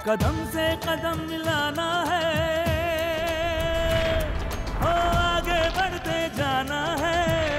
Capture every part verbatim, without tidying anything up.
कदम से कदम मिलाना है, हो आगे बढ़ते जाना है।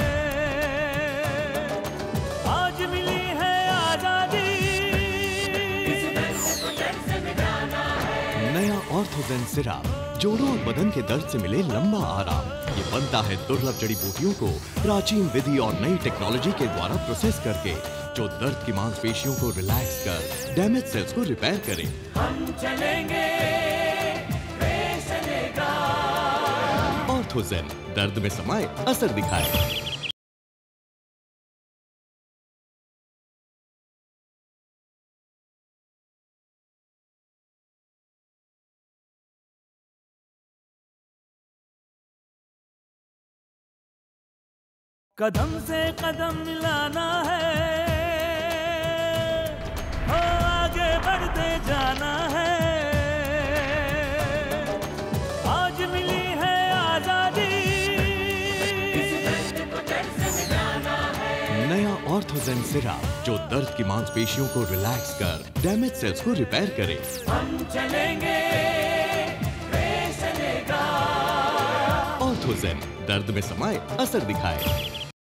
आज मिली है आजादी, इस दर्द को जड़ से मिटाना है। नया ऑर्थोजेन सिरप जोड़ों और बदन के दर्द से मिले लंबा आराम। ये बनता है दुर्लभ जड़ी बूटियों को प्राचीन विधि और नई टेक्नोलॉजी के द्वारा प्रोसेस करके, जो दर्द की मांसपेशियों को रिलैक्स कर डैमेज सेल्स को रिपेयर करे। हम चलेंगे, रेस चलेगा। ऑर्थोजेन, दर्द में समाए असर दिखाए। कदम से कदम मिलाना है, हो आगे बढ़ते जाना है। आज मिली है आजादी, इस दर्द को जड़ से मिटाना है। नया ऑर्थोजेन सिरप जो दर्द की मांसपेशियों को रिलैक्स कर डैमेज सेल्स को रिपेयर करे। हम चलेंगे, रेस चलेगा। ऑर्थोजेन, दर्द में समाए असर दिखाए।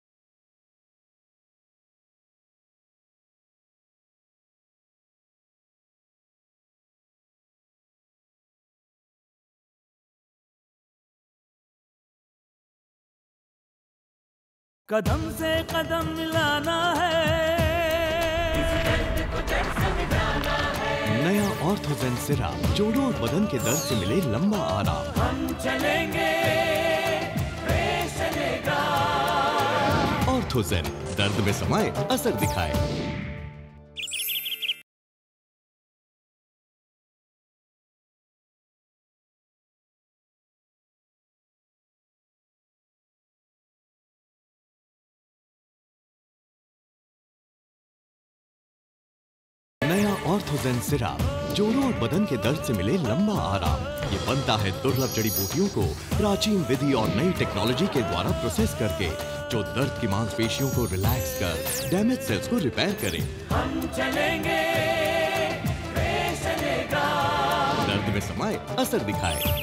कदम से कदम मिलाना है, इस दर्द को जड़ से मिटाना है। नया ऑर्थोजेन सिरप जोड़ों और बदन के दर्द से मिले लंबा आराम। हम चलेंगे, रेस चलेगा। ऑर्थोजेन, दर्द में समाए असर दिखाए। नया ऑर्थोजेन सिरप जोड़ों और बदन के दर्द से मिले लंबा आराम। ये बनता है दुर्लभ जड़ी बूटियों को प्राचीन विधि और नई टेक्नोलॉजी के द्वारा प्रोसेस करके, जो दर्द की मांसपेशियों को रिलैक्स कर डैमेज सेल्स को रिपेयर करे। हम चलेंगे, रेस चलेगा। दर्द में समाए असर दिखाए।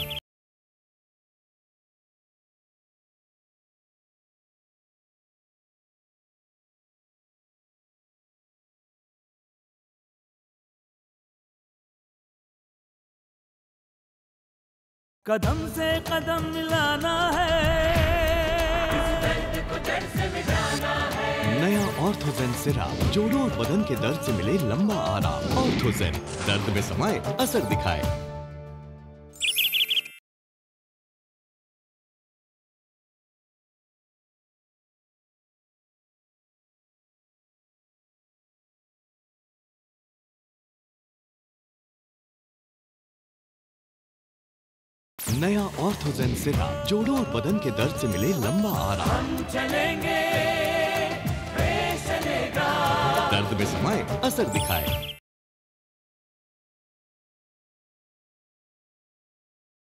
कदम से कदम मिलाना है, इस दर्द को जड़ से मिटाना है। नया ऑर्थोजेन सिरप जोड़ों और बदन के दर्द से मिले लंबा आराम। ऑर्थोजेन, दर्द में समाए असर दिखाए। नया ऑर्थोजेन सिरप जोड़ों और बदन के दर्द से मिले लंबा आराम। हम चलेंगे, रेस चलेगा। दर्द में समाए असर दिखाए।